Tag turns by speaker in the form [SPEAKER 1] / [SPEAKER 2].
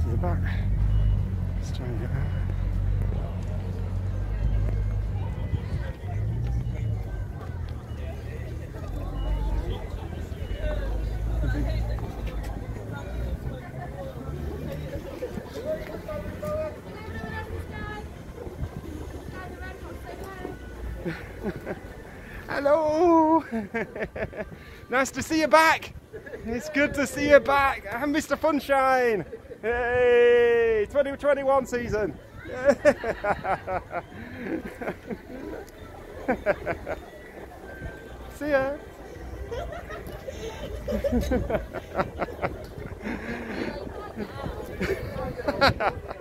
[SPEAKER 1] to the back. Let's try and get out. Hello! Nice to see you back! It's good to see you back! I'm Mr. Funshine! Hey! 2021 season! See ya!